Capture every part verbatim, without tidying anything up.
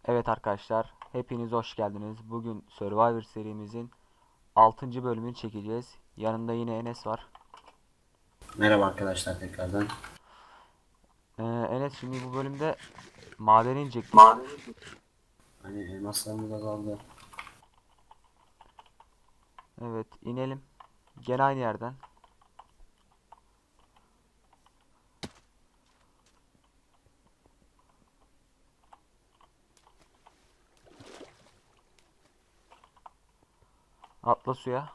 Evet arkadaşlar, hepiniz hoş geldiniz. Bugün Survivor serimizin altıncı bölümünü çekeceğiz. Yanında yine Enes var. Merhaba arkadaşlar tekrardan. Ee, Enes, şimdi bu bölümde madene inecektik. Mavi. Hani elmaslarımız azaldı. Evet, inelim. Gene aynı yerden. Atla suya.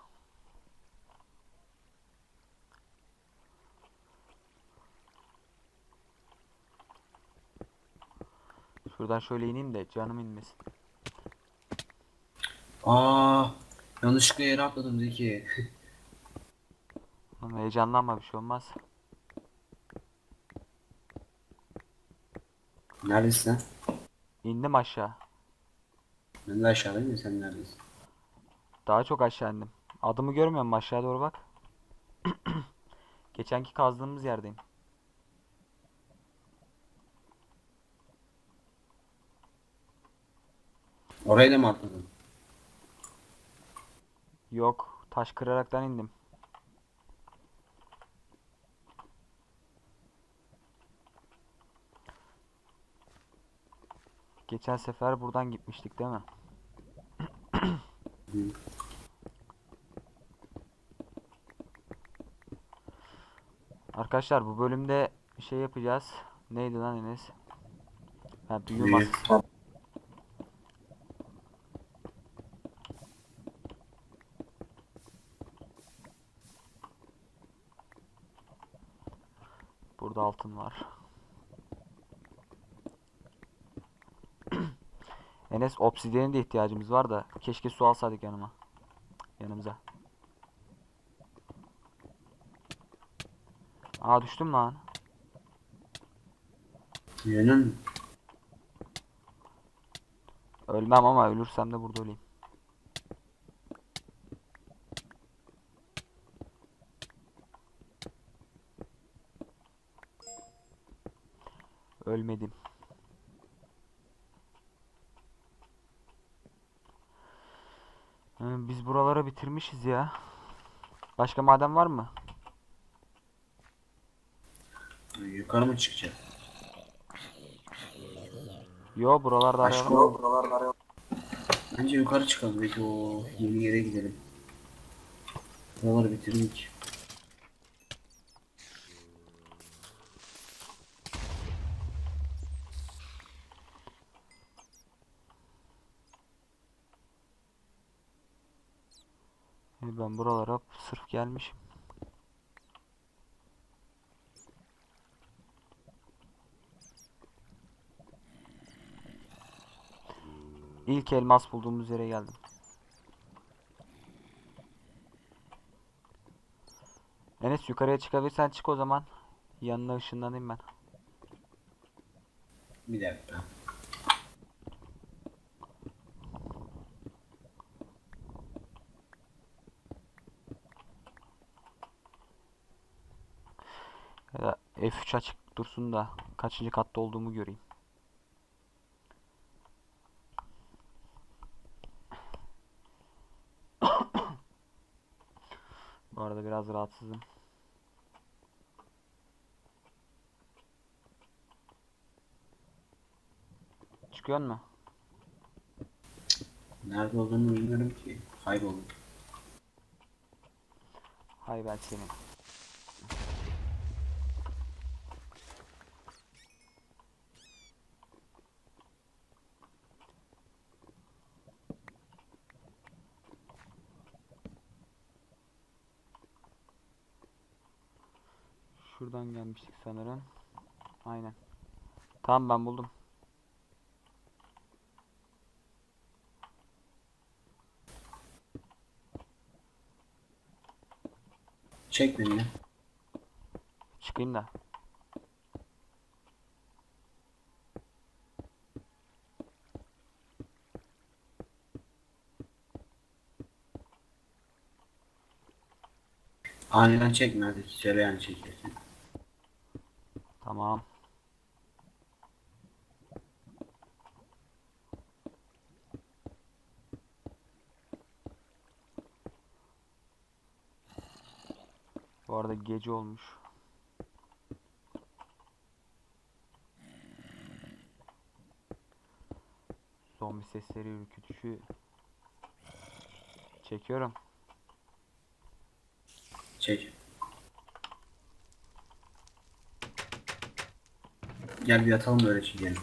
Şuradan şöyle ineyim de canım inmesin. Aa, yanlışlıkla yere atladım Zeki. Oğlum, heyecanlanma, bir şey olmaz. Neredesin lan? İndim aşağı. Ben de aşağıdayım ya, sen neredesin? Daha çok aşağı indim. Adımı görmüyor musun? Aşağı doğru bak. Geçenki kazdığımız yerdeyim. Oraya da mı atladın? Yok, taş kıraraktan indim. Geçen sefer buradan gitmiştik değil mi? Hı. Arkadaşlar, bu bölümde şey yapacağız. Neydi lan Enes? Ha, büyü Büyü. masası. Burada altın var. Enes, obsidiyene de ihtiyacımız var da keşke su alsaydık yanıma. Yanımıza. Aa, düştüm lan. Büyünün Ölmem ama ölürsem de burada öleyim. Ölmedim. Ee, biz buralara bitirmişiz ya. Başka maden var mı? yukarı mı çıkacak? Yo, buralarda arayalım. Aşkım. Bence yukarı çıkalım. Belki o yeni yere gidelim. Buraları bitirdik. Ee, Ben buralara sırf gelmişim. İlk elmas bulduğumuz yere geldim. Enes, yukarıya çıkabilirsen çık o zaman. Yanına ışınlanayım ben. Bir dakika. Ya da F üç açık dursun da kaçıncı katta olduğumu göreyim. Bu arada biraz rahatsızım. Çıkıyor mu? Nerede olduğunu bilmiyorum ki. Kayboldum. Hay ben senin. Şuradan gelmiştik sanırım. Aynen. Tamam, ben buldum. Çek beni. Çıkayım da. Aniden çekme hadi. Söyle yani çekersin. Tamam. Bu arada gece olmuş. Zombi sesleri, ürkütüşü çekiyorum. Çek. Gel bir yatalım da öyle çekelim.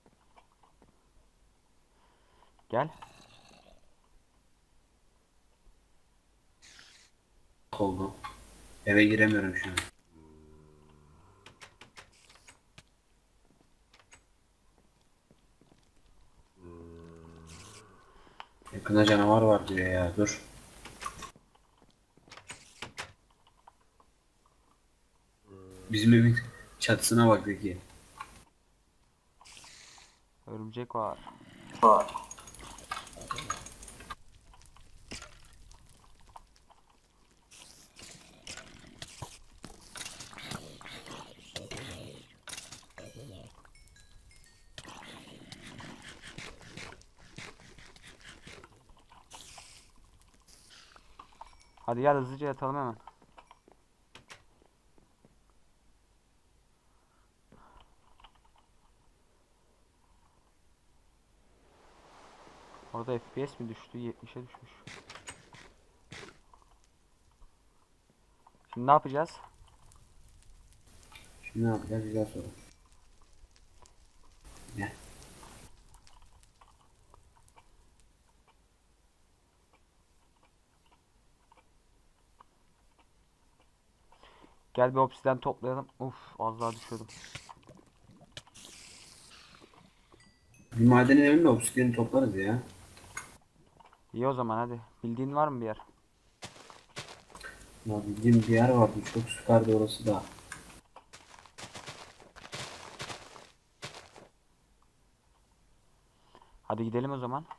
Gel. Oldu. Eve giremiyorum şu an. Yakında canavar var diyor ya, dur. Bizim evin çatısına bak Zeki. Örümcek var. Hadi gel hızlıca yatalım hemen. Orada F P S mi düştü? yetmişe düşmüş. Şimdi ne yapacağız? Şimdi ne yapacağız, güzel soru. Gel. Gel bir obsidian toplayalım. Uf, az daha düşüyordum. Bir madenin evinde obsidiyeni toplarız ya. İyi o zaman hadi. Bildiğin var mı bir yer? Ya bildiğim bir yer vardı, çok süperdi orası da. Hadi gidelim o zaman.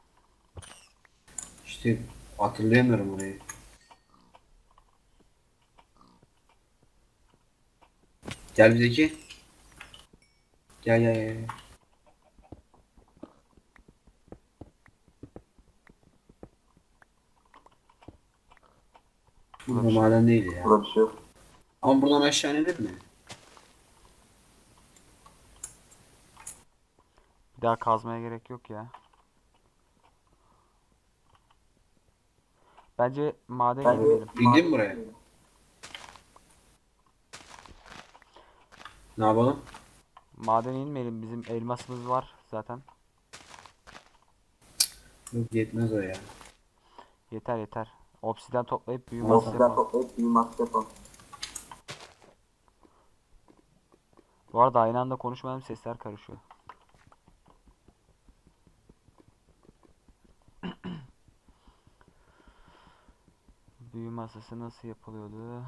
İşte hatırlayamıyorum orayı. Gel bizdeki. Gel gel gel. Burada Burada bir şey. maden değil ya. Burada bir şey yok. Ama buradan aşağı inilir mi? Bir daha kazmaya gerek yok ya. Bence maden girmeyelim. İndin mi buraya? Ne yapalım? Maden inmeyelim. Bizim elmasımız var zaten. Yok, yetmez o ya. Yeter yeter. Obsidian toplayıp büyü masası yapalım. toplayıp büyü masası yapalım. Bu arada aynı anda konuşmayalım, sesler karışıyor. Büyü masası nasıl yapılıyordu?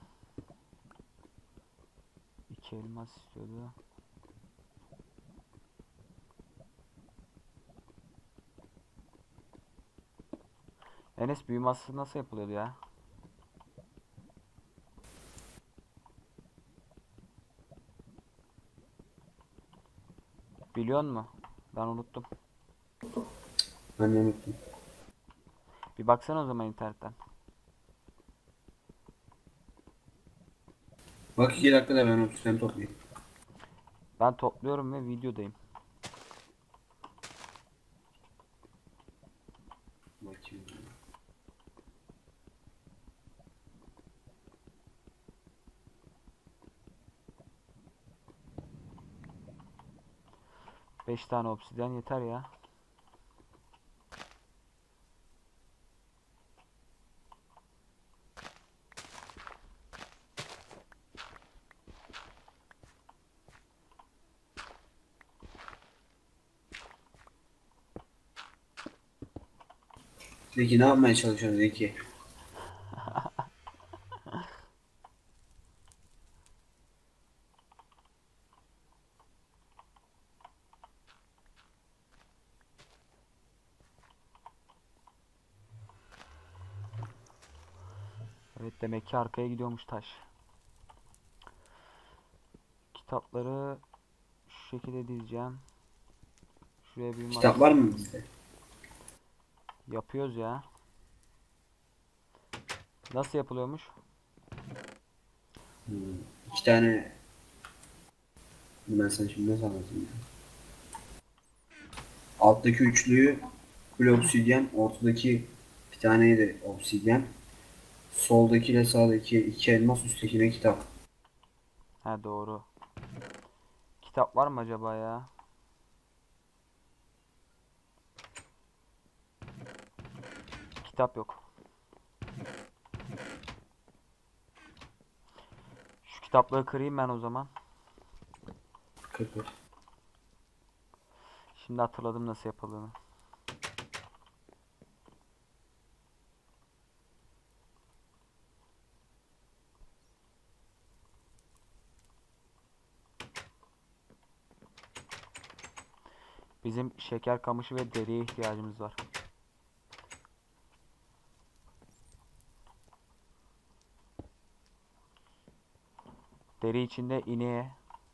İki elmas istiyordu. Enes, büyü masası nasıl yapılıyordu ya? Biliyor musun? Ben unuttum. Ben de unuttum. Bir baksana o zaman internetten. Bak iki dakikada ben obsidiyeni toplayayım. Ben topluyorum ve videodayım. Bakayım. beş tane obsidian yeter ya. Zeki ne yapmaya çalışıyorsun Zeki? Evet, demek ki arkaya gidiyormuş taş. Kitapları şu şekilde dizeceğim. Şuraya bir Kitap mas var mı bizde? yapıyoruz ya. Nasıl yapılıyormuş? Hmm. İki tane ben sana şimdi nasıl anlatayım ya? Alttaki üçlüyü full obsidyen, ortadaki bir taneyi de obsidyen, soldakiyle sağdaki iki elmas, üsttekine kitap. Ha doğru. Kitap var mı acaba ya? Kitap yok. Şu kitapları kırayım ben o zaman. Kırk. Şimdi hatırladım nasıl yapıldığını. Bizim şeker kamışı ve deriye ihtiyacımız var. Deri içinde ineğe.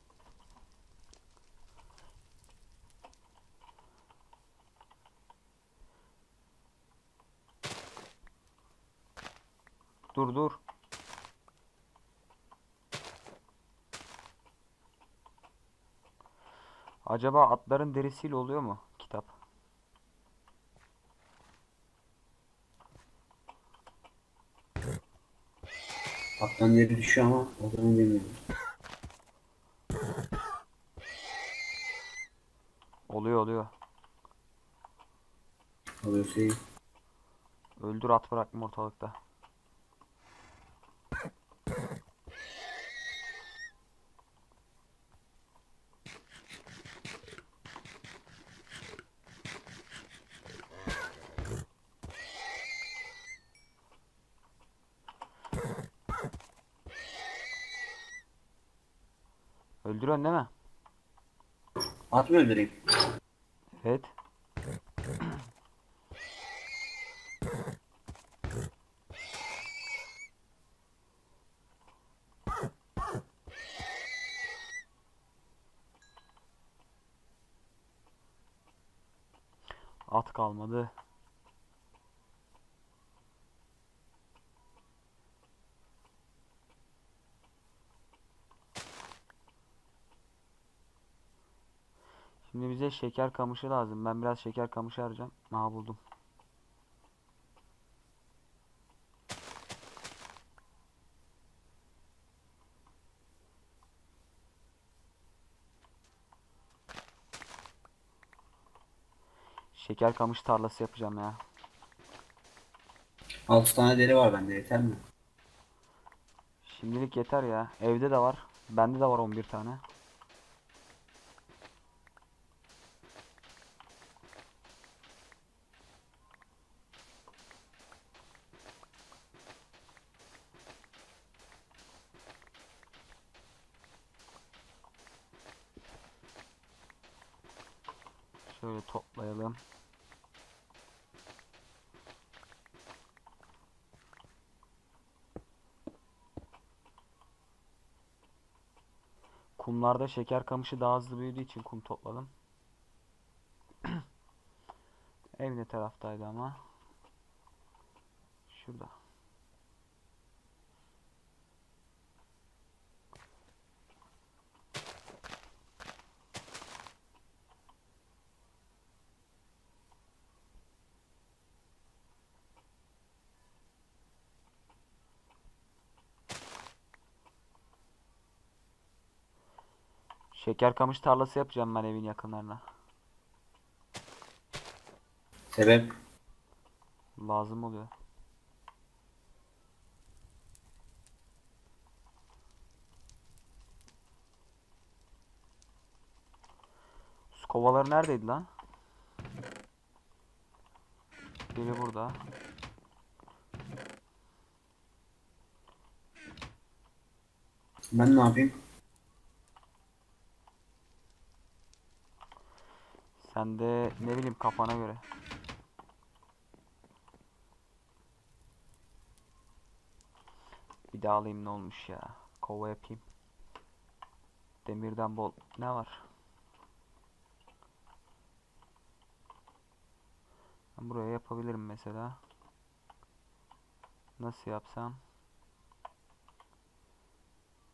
Dur dur. Acaba atların derisiyle oluyor mu kitap? Alttan yeri düşüyor ama o zaman bilmiyorum. Oluyor oluyor. Alıyorsa iyi. Öldür, at bırakma ortalıkta. Öldürüyorsun değil mi? At mı öldüreyim? Evet. At kalmadı. Şimdi bize şeker kamışı lazım. Ben biraz şeker kamışı arayacağım. Aha buldum. Şeker kamış tarlası yapacağım ya. Altı tane deri var bende, yeter mi? Şimdilik yeter ya. Evde de var. Bende de var on bir tane. Şöyle toplayalım. Kumlarda şeker kamışı daha hızlı büyüdüğü için kum topladım. Ev ne taraftaydı ama? Şurada. Şeker kamış tarlası yapacağım ben evin yakınlarına. Sebep? Lazım oluyor. Su kovaları neredeydi lan? Biri burada. Ben ne yapayım? Sen de ne bileyim kafana göre. Bir daha alayım ne olmuş ya. Kova yapayım. Demirden bol ne var? Ben buraya yapabilirim mesela. Nasıl yapsam?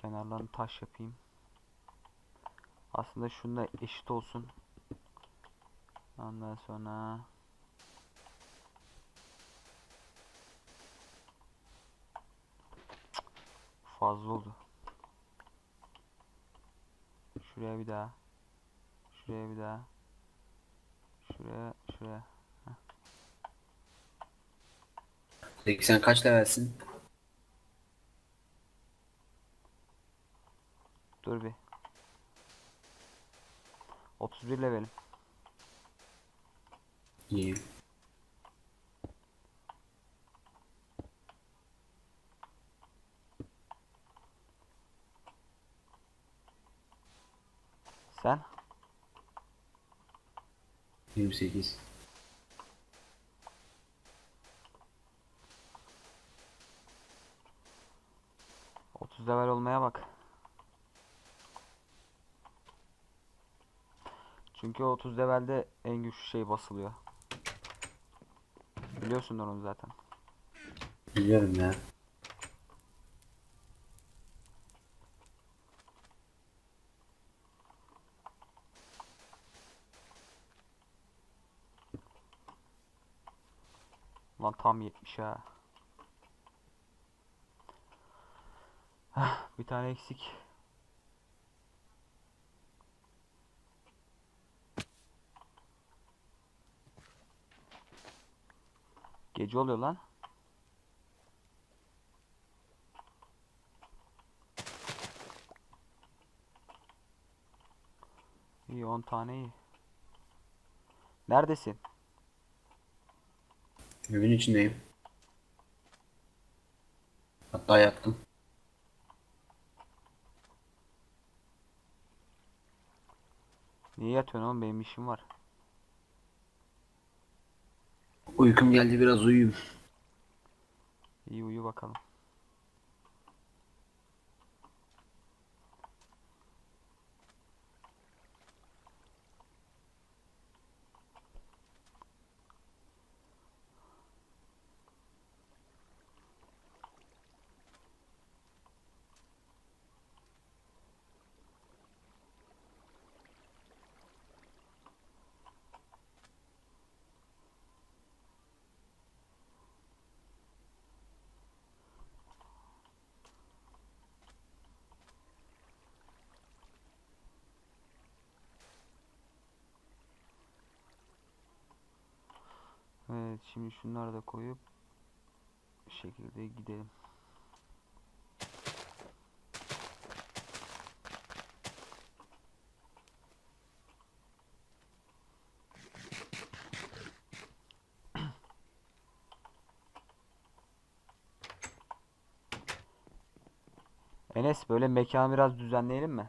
Kenarlarını taş yapayım. Aslında şununla eşit olsun. Ondan sonra fazla oldu. Şuraya bir daha. Şuraya bir daha. Şuraya, şuraya. Peki sen kaç levelsin? Dur bir. otuz bir levelim. İyi. Sen? yirmi sekiz. otuz level olmaya bak. Çünkü otuz levelde en güçlü şey basılıyor. Biliyorsun onu zaten. Biliyorum ya. Lan tam yetmiş ha. Hah, bir tane eksik. Gece oluyor lan. İyi, on tane iyi. Neredesin? Evin içindeyim. Hatta yattım. Niye yatıyorsun oğlum? Benim işim var. Uykum geldi, biraz uyuyayım. İyi, uyu bakalım. Evet, şimdi şunları da koyup bir şekilde gidelim. Enes, böyle mekanı biraz düzenleyelim mi?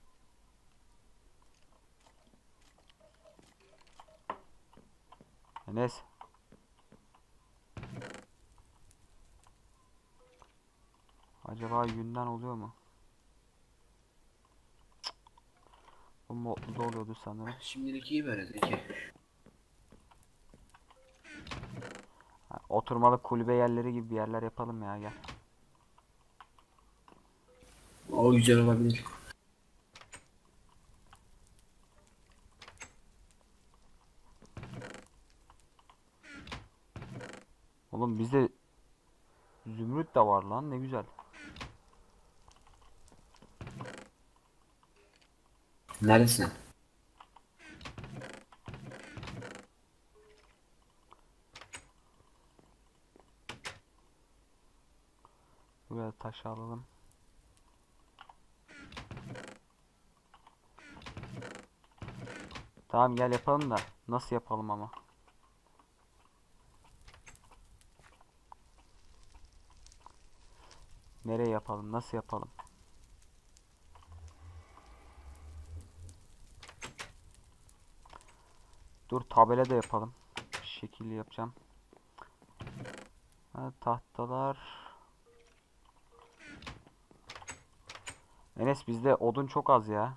Enes. Acaba yünden oluyor mu? Bu modlu da oluyordu sanırım. Şimdilik iyi böyle Zeki. Ha, oturmalık kulübe yerleri gibi bir yerler yapalım ya, gel. O güzel olabilir. Oğlum bizde zümrüt de var lan, ne güzel. Neredesin? Buraya taş alalım. Tamam, gel yapalım da nasıl yapalım ama? Nereye yapalım? Nasıl yapalım? Dur, tabela da yapalım. Şekil yapacağım. Ha, tahtalar. Enes, bizde odun çok az ya.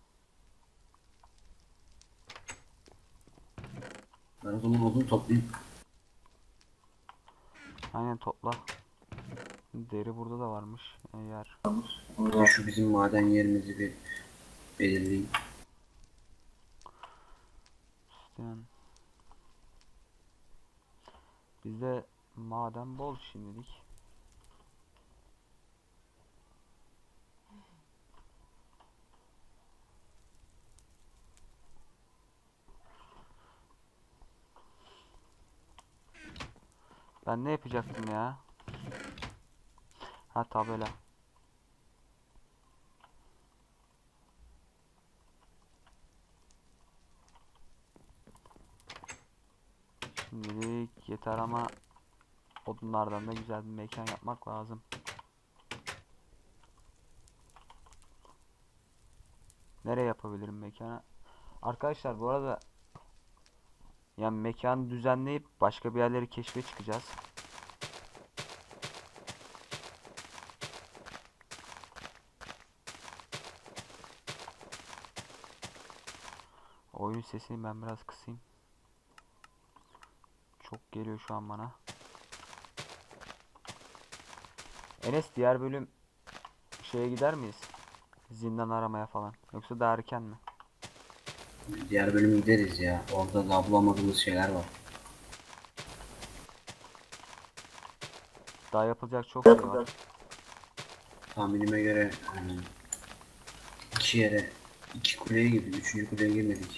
Ben o zaman odun toplayayım. Aynen, topla. Deri burada da varmış. Eğer Şu bizim maden yerimizi bir belirleyin. isteyen bizde maden bol şimdilik. Ben ne yapacaktım ya? Ha, tabela. Şimdilik yeter ama odunlardan da güzel bir mekan yapmak lazım. Nereye yapabilirim mekanı? Arkadaşlar bu arada yani mekanı düzenleyip başka bir yerleri keşfe çıkacağız. Oyun sesini ben biraz kısayım. Çok geliyor şu an bana. Enes, diğer bölüm şeye gider miyiz? Zindan aramaya falan. Yoksa daha erken mi? Diğer bölüm gideriz ya. Orada da bulamadığımız şeyler var. Daha yapılacak çok şey var. Tahminime göre yani iki yere, iki kuleye girdik. Üçüncü kuleye girmedik.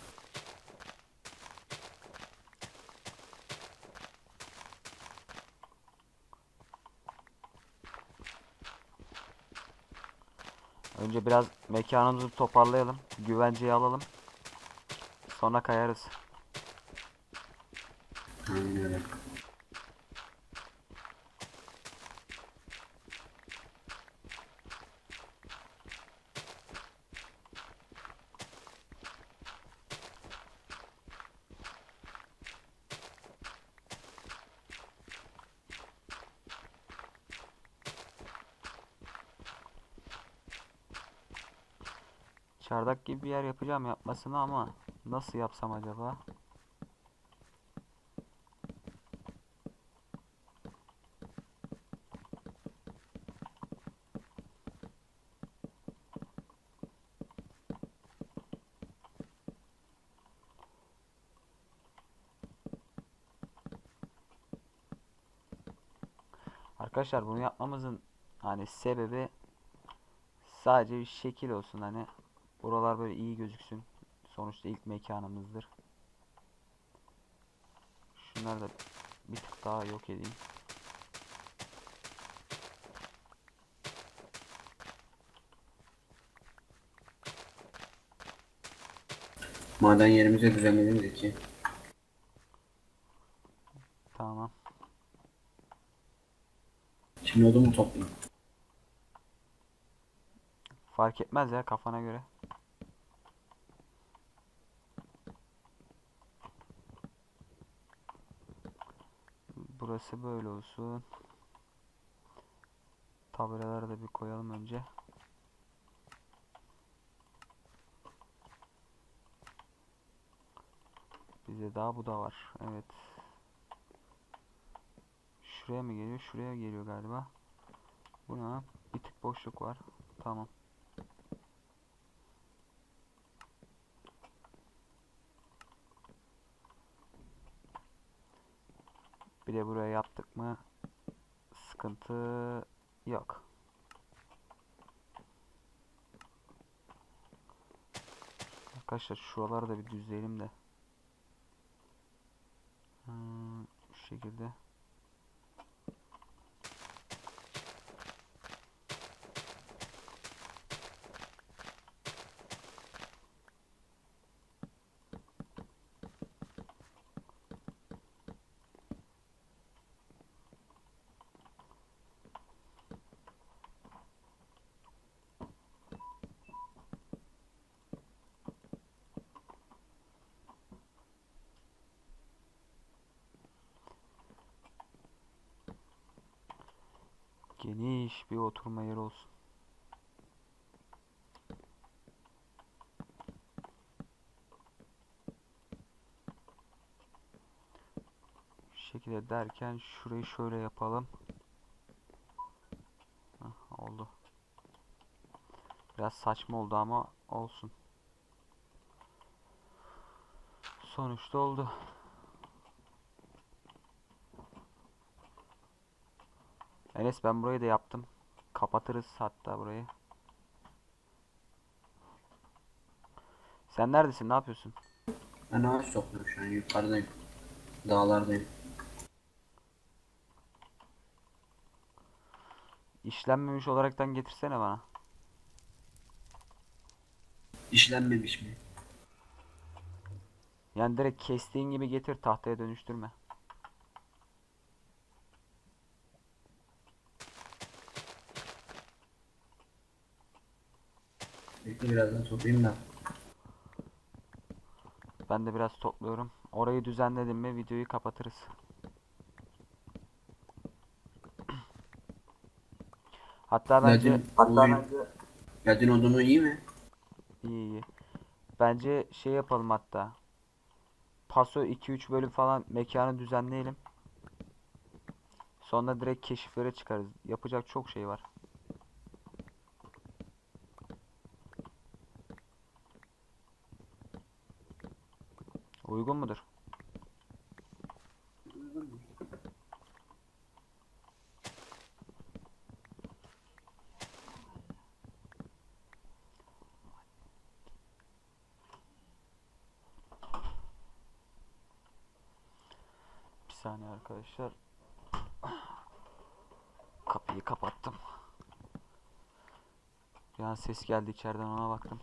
Önce biraz mekanımızı toparlayalım. Güvenceyi alalım. Sonra kayarız. Aynen öyle. Çardak gibi bir yer yapacağım yapmasını ama nasıl yapsam acaba? Arkadaşlar bunu yapmamızın hani sebebi sadece bir şekil olsun, hani buralar böyle iyi gözüksün. Sonuçta ilk mekanımızdır. Şunları da bir tık daha yok edeyim. Maden yerimizi düzenledik ki. Tamam. Şimdi odun mu toplayayım? Fark etmez ya, kafana göre. Burası böyle olsun. Tabelaları da bir koyalım önce. Bizde daha bu da var. Evet. Şuraya mı geliyor? Şuraya geliyor galiba. Buna bir tık boşluk var. Tamam. Bir de buraya yaptık mı sıkıntı yok. Arkadaşlar şuraları da bir düzleyelim de. Hmm, şu şekilde. Geniş bir oturma yeri olsun. Şu şekilde derken şurayı şöyle yapalım. Oldu. Biraz saçma oldu ama olsun. Sonuçta oldu. Enes ben burayı da yaptım. Kapatırız hatta burayı. Sen neredesin? Ne yapıyorsun? Ben ağaç topluyorum şu an, yukarıdayım. Dağlardayım. İşlenmemiş olaraktan getirsene bana. İşlenmemiş mi? Yani direkt kestiğin gibi getir, tahtaya dönüştürme. Bekle birazdan toplayayım da. Ben de biraz topluyorum. Orayı düzenledim mi videoyu kapatırız. Hatta bence Ladin oyun. Ladin odunu iyi mi? iyi iyi. Bence şey yapalım hatta. Paso iki üç bölüm falan mekanı düzenleyelim. Sonra direkt keşiflere çıkarız. Yapacak çok şey var. Uygun mudur? Bir saniye arkadaşlar. Kapıyı kapattım. Bir an ses geldi içeriden, ona baktım.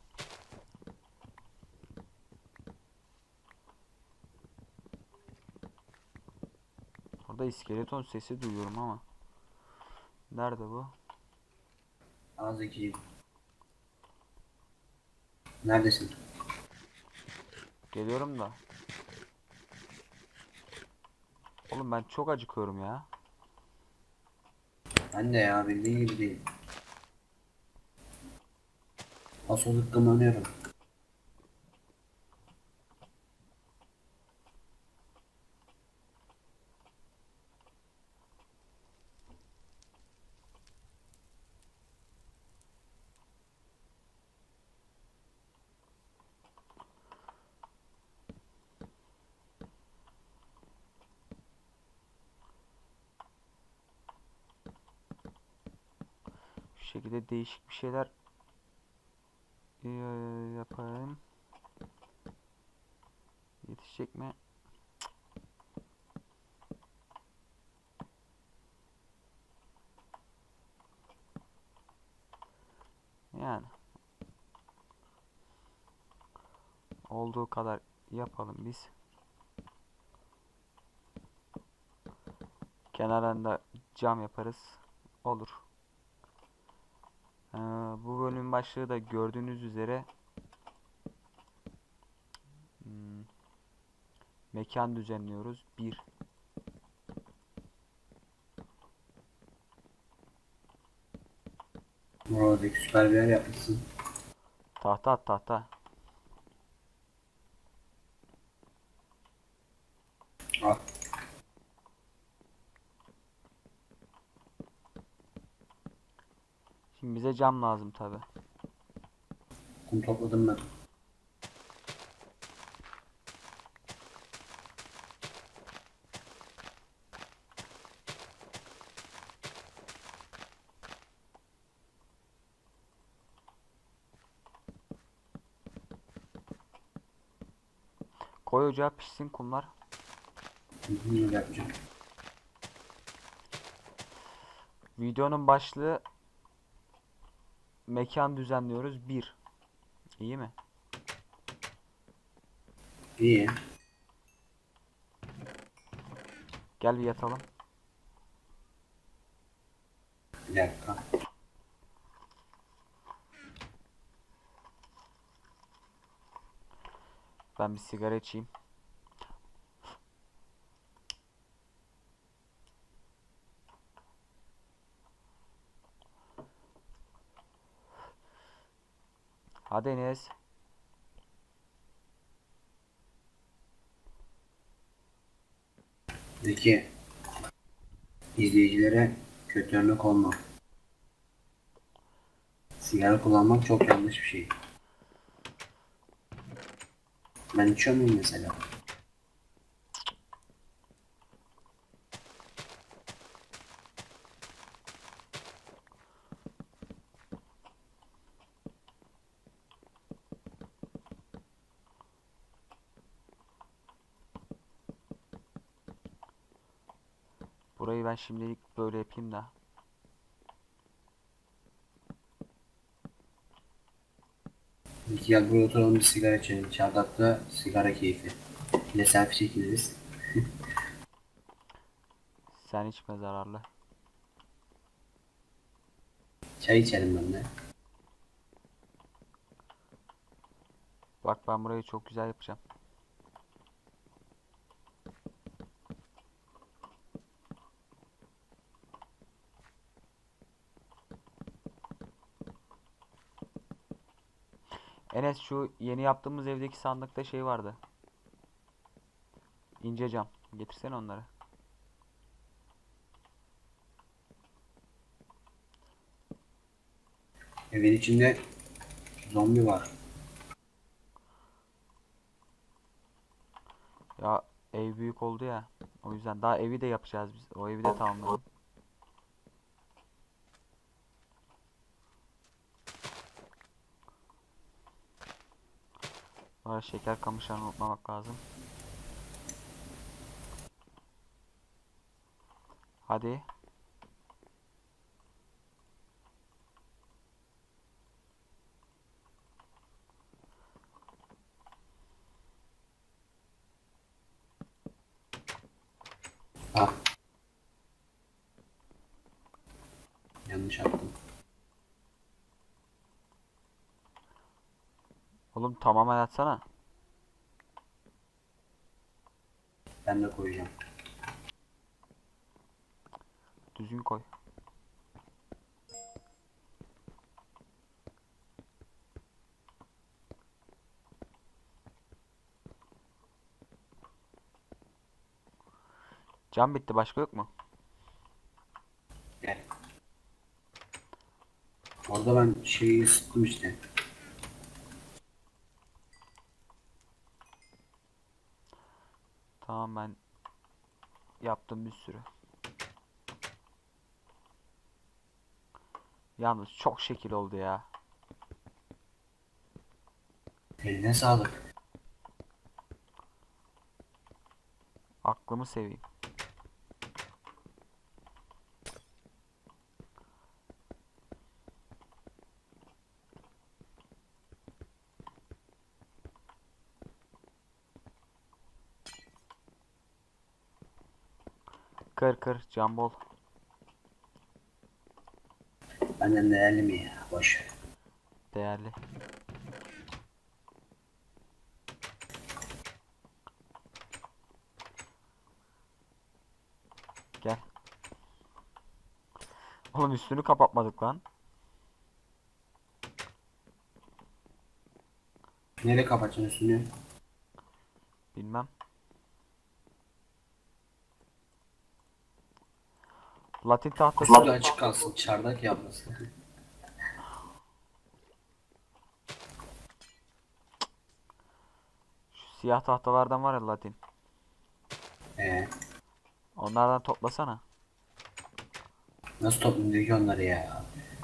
Orada iskeleton sesi duyuyorum ama. Nerede bu? Az iki. Neredesin? Geliyorum da. Oğlum ben çok acıkıyorum ya. Ben de ya, bildiğin gibi değil. Asıl zıkkımlanıyorum. Şu şekilde değişik bir şeyler eee, yapayım. Yetişecek mi? Yani olduğu kadar yapalım biz. Kenarında cam yaparız. Olur. Ee, bu bölümün başlığı da gördüğünüz üzere hmm, mekan düzenliyoruz. Bir. Oradaki süper bir yer yapmışsın. Tahta at, tahta. Al. Şimdi bize cam lazım tabi. Kum topladım ben. Koy ocağa pişsin kumlar. Hı hı, öyle yapacağım. Videonun başlığı mekan düzenliyoruz. Bir. İyi mi? İyi. Gel bir yatalım. Bir dakika. Ben bir sigara içeyim. Hadi Enes. Peki izleyicilere kötü örnek olma. Sigara kullanmak çok yanlış bir şey. Ben içiyor muyum mesela? Burayı ben şimdilik böyle yapayım da. Gel buraya oturalım bir sigara içelim. Çardakta sigara keyfi. Bir de selfie çekiliriz. Sen içme, zararlı. Çay içelim ben de. Bak ben burayı çok güzel yapacağım. Enes, şu yeni yaptığımız evdeki sandıkta şey vardı. İnce cam. Getirsene onları. Evin içinde zombi var. Ya ev büyük oldu ya. O yüzden daha evi de yapacağız biz. O evi de tamamlayalım. Bu arada şeker kamışlarını unutmamak lazım. Hadi. Ah, yanlış attım. Oğlum tamamen atsana. Ben de koyacağım. Düzgün koy. Cam bitti, başka yok mu? Gel. Orada ben şeyi ısıttım işte. Tamam, ben yaptım bir sürü. Yalnız çok şekil oldu ya. Eline sağlık. Aklımı seveyim. Kır kır, cam bol. Benden değerli mi ya? Boş ver. Değerli. Gel. Oğlum üstünü kapatmadık lan. Neyle kapatacaksın üstünü? Bilmem. Latin tahtası. Üstü açık kalsın. Çardak yapmasın. Şu siyah tahtalardan var ya, Latin. Ee, Onlardan toplasana. nasıl toplayayım ki onları ya?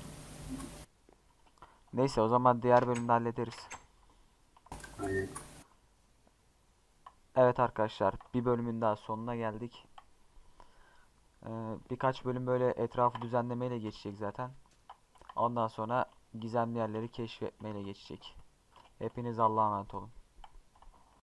Neyse, o zaman diğer bölümde hallederiz. Aynen. Evet arkadaşlar, bir bölümün daha sonuna geldik. Ee, birkaç bölüm böyle etrafı düzenlemeyle geçecek zaten. Ondan sonra gizemli yerleri keşfetmeyle geçecek. Hepiniz Allah'a emanet olun.